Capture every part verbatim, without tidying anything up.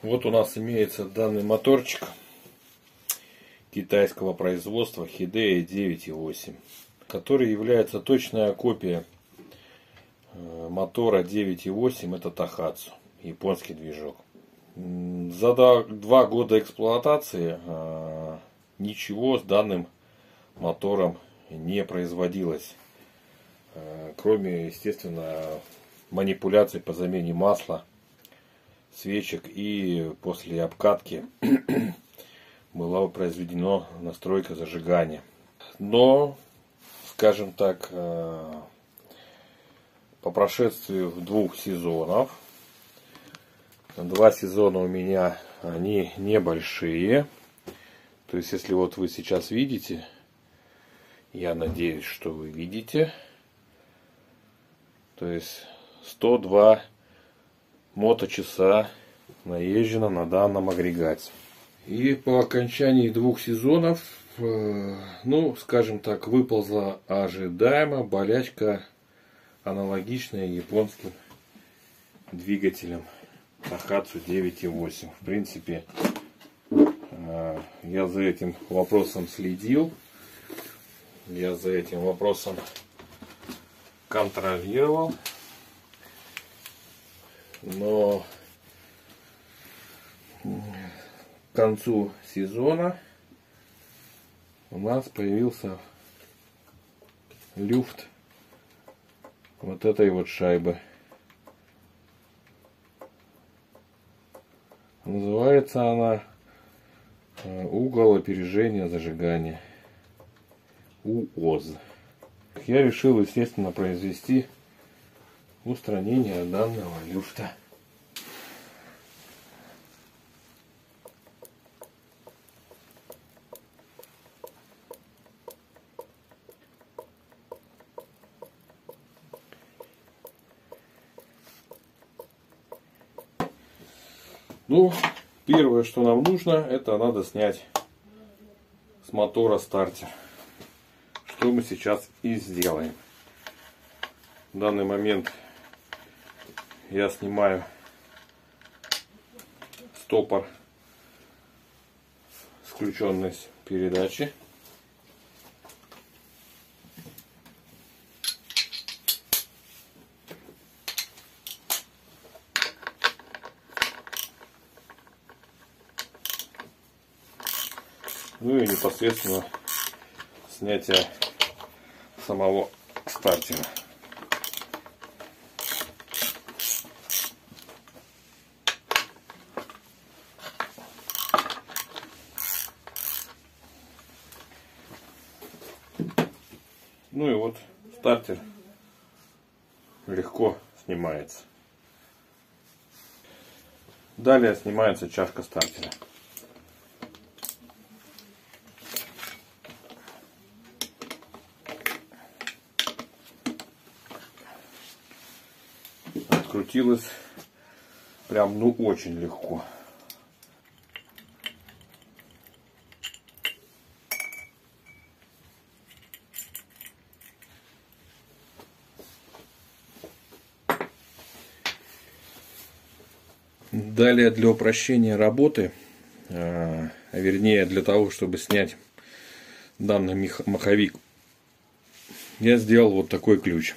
Вот у нас имеется данный моторчик китайского производства Hidei девять и восемь, который является точная копия мотора девять и восемь. Это Tohatsu, японский движок. За два года эксплуатации ничего с данным мотором не производилось, кроме, естественно, манипуляций по замене масла, свечек, и после обкатки была произведена настройка зажигания. Но, скажем так, по прошествии двух сезонов, два сезона у меня, они небольшие. То есть, если вот вы сейчас видите, я надеюсь, что вы видите, то есть сто два моточаса наезжено на данном агрегате. И по окончании двух сезонов, ну, скажем так, выползла ожидаемо болячка, аналогичная японским двигателям Tohatsu девять и восемь. В принципе, я за этим вопросом следил, я за этим вопросом контролировал, но к концу сезона у нас появился люфт вот этой вот шайбы. Называется она угол опережения зажигания, УОЗ. Я решил, естественно, произвести устранение данного люфта. Ну, первое, что нам нужно, это надо снять с мотора стартер. Что мы сейчас и сделаем. В данный момент я снимаю стопор с включенной передачи. Ну и непосредственно снятие самого стартера. Ну и вот стартер легко снимается. Далее снимается чашка стартера. Открутилось прям, ну, очень легко. Далее, для упрощения работы, а вернее для того, чтобы снять данный маховик, я сделал вот такой ключ.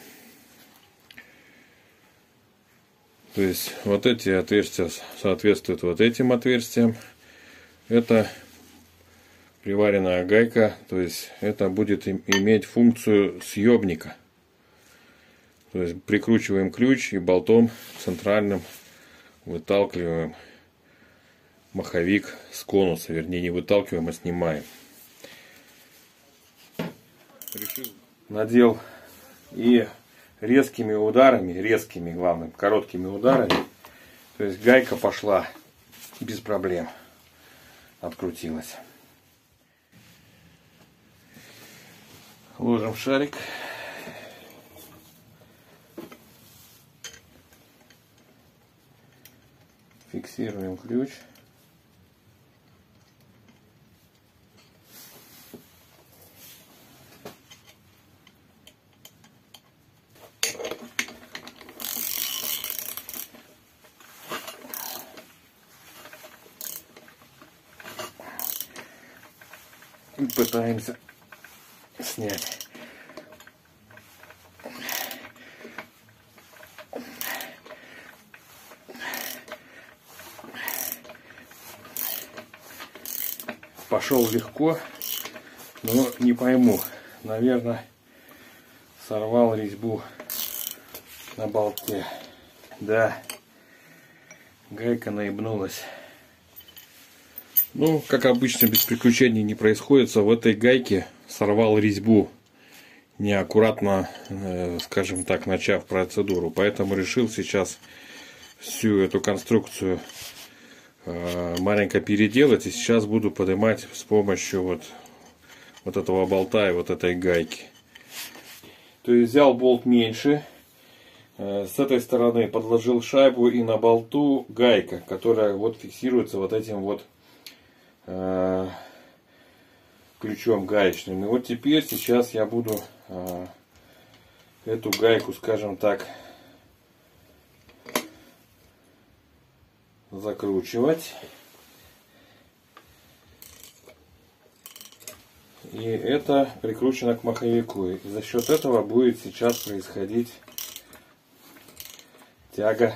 То есть вот эти отверстия соответствуют вот этим отверстиям. Это приваренная гайка, то есть это будет иметь функцию съемника. То есть прикручиваем ключ и болтом центральным выталкиваем маховик с конуса, вернее не выталкиваем, а снимаем. Надел и резкими ударами, резкими, главным, короткими ударами, то есть гайка пошла без проблем, открутилась. Ложим шарик. Фиксируем ключ. пытаемся снять. Пошел легко, но не пойму. Наверное, сорвал резьбу на болте. Да, гайка наебнулась. Ну, как обычно, без приключений не происходит. В этой гайке сорвал резьбу, неаккуратно, э, скажем так, начав процедуру. Поэтому решил сейчас всю эту конструкцию э, маленько переделать. И сейчас буду поднимать с помощью вот, вот этого болта и вот этой гайки. То есть взял болт меньше. Э, с этой стороны подложил шайбу, и на болту гайка, которая вот фиксируется вот этим вот э, ключом гаечным. И вот теперь сейчас я буду э, эту гайку, скажем так, закручивать. И это прикручено к маховику. И за счет этого будет сейчас происходить тяга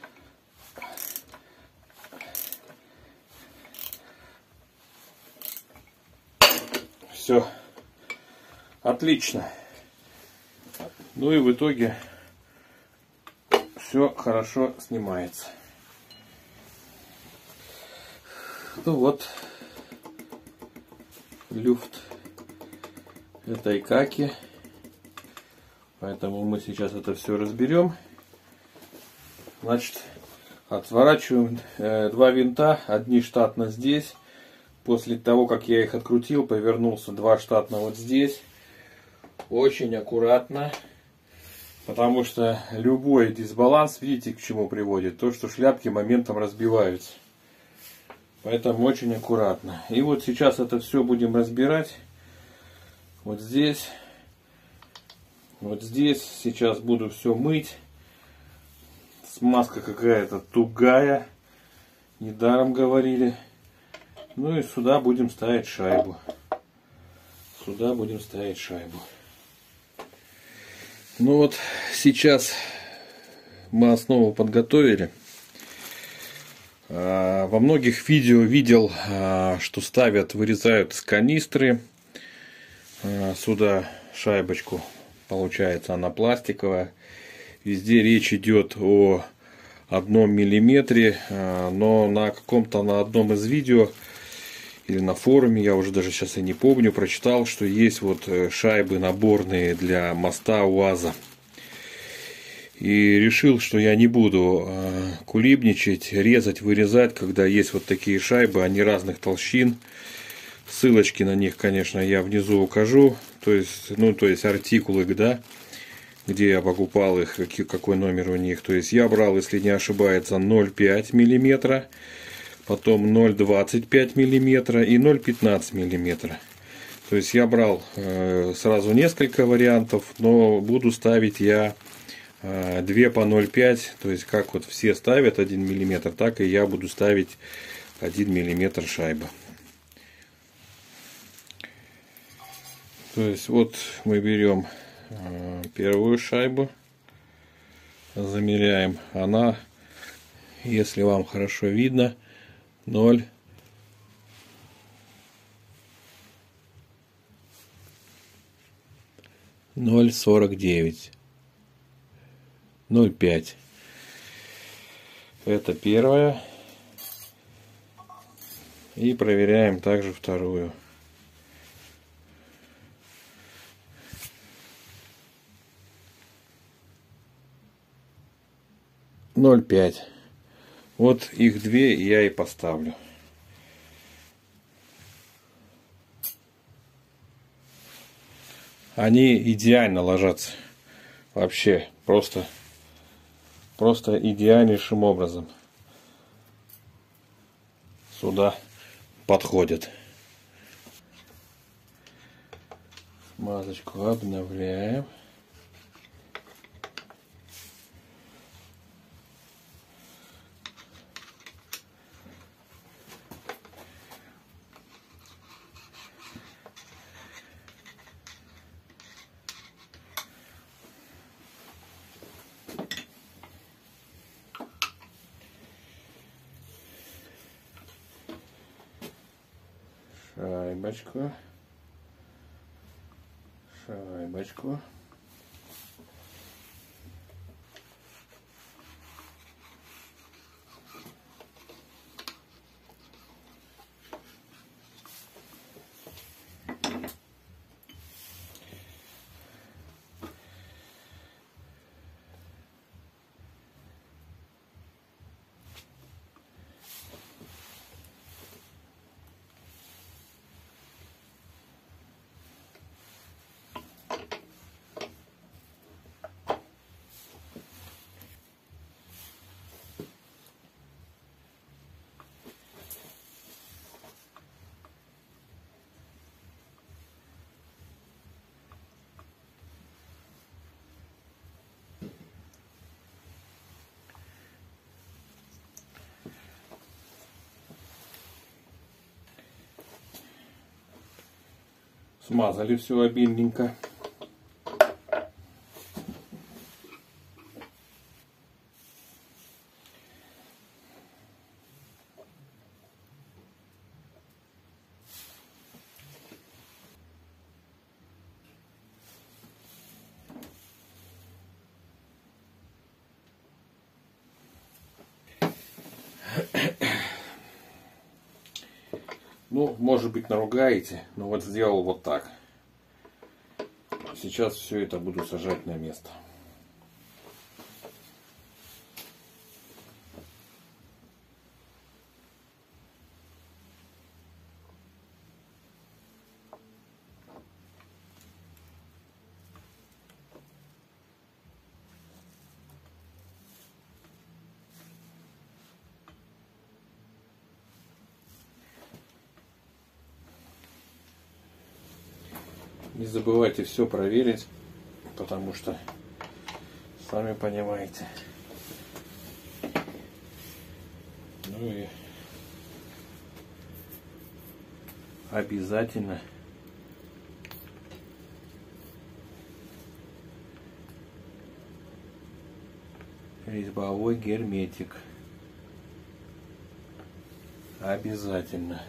все отлично. Ну и в итоге все хорошо снимается. Ну вот люфт этой каки. Поэтому мы сейчас это все разберем. Значит, отворачиваем э, два винта. Одни штатно здесь. После того, как я их открутил, повернулся два штатно вот здесь. Очень аккуратно. Потому что любой дисбаланс, видите, к чему приводит? То, что шляпки моментом разбиваются. Поэтому очень аккуратно. И вот сейчас это все будем разбирать. Вот здесь. Вот здесь. Сейчас буду все мыть. Смазка какая-то тугая. Недаром говорили. Ну и сюда будем ставить шайбу. Сюда будем ставить шайбу. Ну вот сейчас мы основу подготовили. Во многих видео видел, что ставят, вырезают с канистры сюда шайбочку. Получается она пластиковая. Везде речь идет о одном миллиметре, но на каком-то, на одном из видео или на форуме, я уже даже сейчас и не помню, прочитал, что есть вот шайбы наборные для моста УАЗа. И решил, что я не буду э, кулибничать, резать, вырезать, когда есть вот такие шайбы, они разных толщин. Ссылочки на них, конечно, я внизу укажу. То есть, ну, то есть артикулы, да, где я покупал их, какой, какой номер у них. То есть я брал, если не ошибается, ноль целых пять десятых миллиметра, потом ноль целых двадцать пять сотых миллиметра и ноль целых пятнадцать сотых миллиметра. То есть я брал э, сразу несколько вариантов, но буду ставить я две по ноль целых пять десятых, то есть как вот все ставят один миллиметр, так и я буду ставить один миллиметр шайба. То есть вот мы берем первую шайбу, замеряем. Она, если вам хорошо видно, ноль целых сорок девять. ноль целых пять. Это первая. И проверяем также вторую. ноль целых пять. Вот их две я и поставлю. Они идеально ложатся. Вообще просто Просто идеальнейшим образом сюда подходит. Смазочку обновляем. Шайбочку. Шайбочку. Смазали все обильненько. Ну, может быть, наругаете, но вот сделал вот так. Сейчас все это буду сажать на место. Не забывайте все проверить, потому что, сами понимаете. Ну и обязательно резьбовой герметик. Обязательно.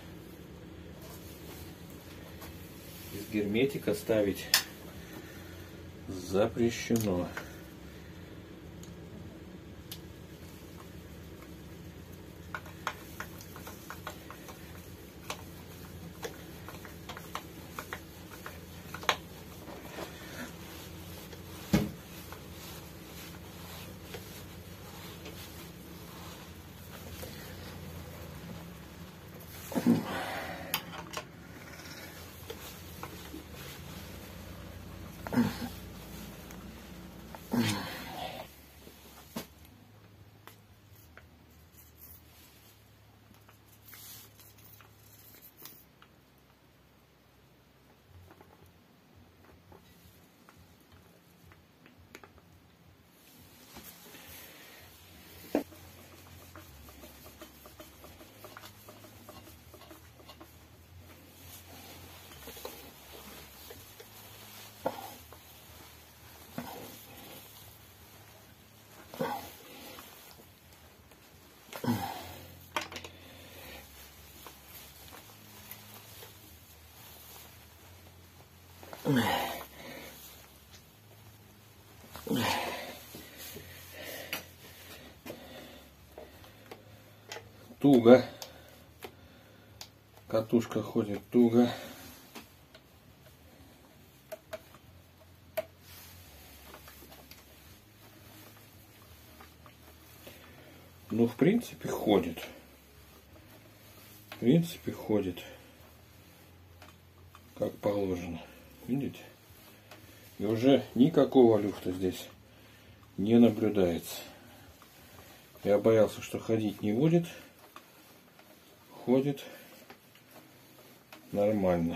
Без герметика ставить запрещено. Туго. Катушка ходит туго. Ну, в принципе, ходит. В принципе, ходит. Как положено. Видите? И уже никакого люфта здесь не наблюдается. Я боялся, что ходить не будет. Ходит нормально.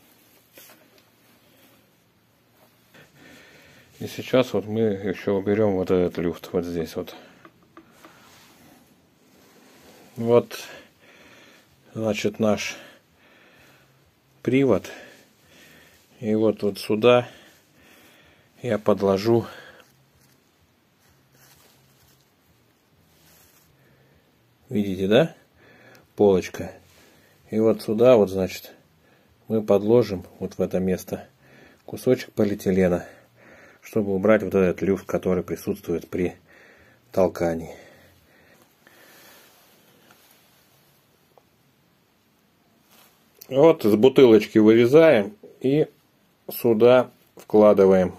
И сейчас вот мы еще уберем вот этот люфт вот здесь вот. Вот, значит, наш привод. И вот вот сюда я подложу видите, да? Полочка. И вот сюда вот, значит, мы подложим вот в это место кусочек полиэтилена, чтобы убрать вот этот люфт, который присутствует при толкании. Вот из бутылочки вырезаем и сюда вкладываем.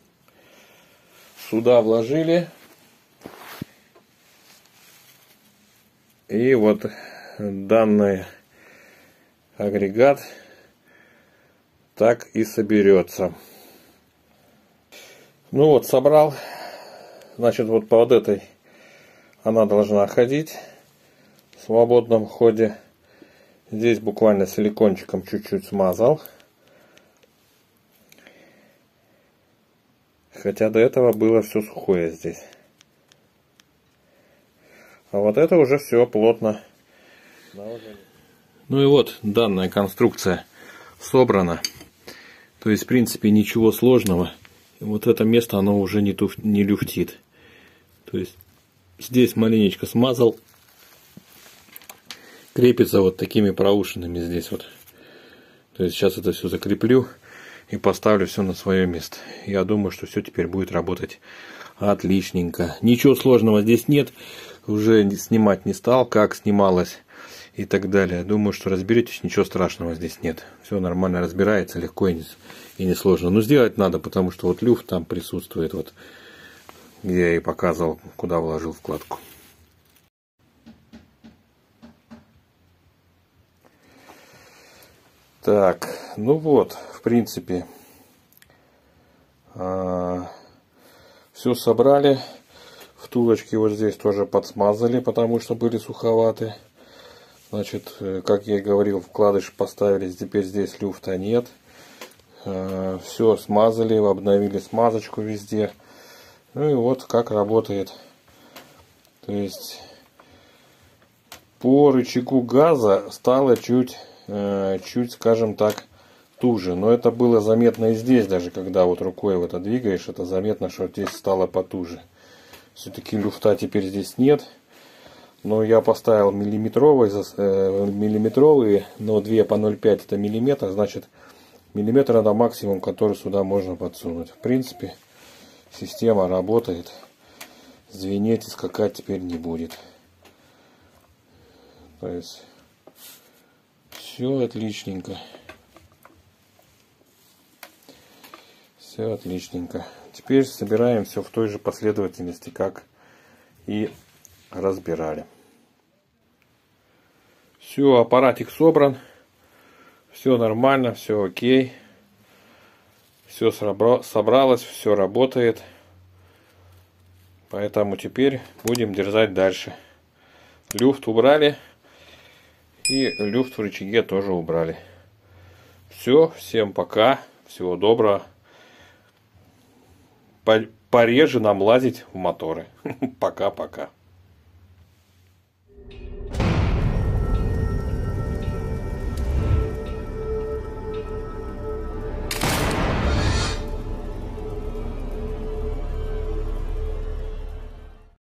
Сюда вложили. И вот данный агрегат так и соберется. Ну вот, собрал. Значит, вот под этой она должна ходить в свободном ходе. Здесь буквально силикончиком чуть-чуть смазал. Хотя до этого было все сухое здесь. А вот это уже все плотно. Ну и вот данная конструкция собрана. То есть в принципе ничего сложного. Вот это место оно уже не, туф, не люфтит. То есть здесь маленечко смазал. Крепится вот такими проушинами здесь вот. То есть сейчас это все закреплю и поставлю все на свое место. Я думаю, что все теперь будет работать отличненько. Ничего сложного здесь нет. Уже снимать не стал, как снималось и так далее. Думаю, что разберетесь, ничего страшного здесь нет. Все нормально разбирается, легко и не, и не сложно. Но сделать надо, потому что вот люфт там присутствует, вот где я и показывал, куда вложил вкладку. Так, ну вот, в принципе, а, все собрали. Втулочки вот здесь тоже подсмазали, потому что были суховаты. Значит, как я и говорил, вкладыш поставили, теперь здесь люфта нет. А, все смазали, обновили смазочку везде. Ну и вот как работает. То есть по рычагу газа стало чуть... чуть, скажем так, туже. Но это было заметно и здесь, даже когда вот рукой вот это двигаешь, это заметно, что здесь стало потуже. Все-таки люфта теперь здесь нет. Но я поставил миллиметровые, э, миллиметровые, но две по ноль пять это миллиметр, значит миллиметр это максимум, который сюда можно подсунуть. В принципе, система работает. Звенеть и скакать теперь не будет. То есть все отличненько. Все отличненько. Теперь собираем все в той же последовательности, как и разбирали. Все, аппаратик собран. Все нормально, все окей. Все собралось, все работает. Поэтому теперь будем дерзать дальше. Люфт убрали. И люфт в рычаге тоже убрали. Все, всем пока. Всего доброго. Пореже нам лазить в моторы. Пока-пока.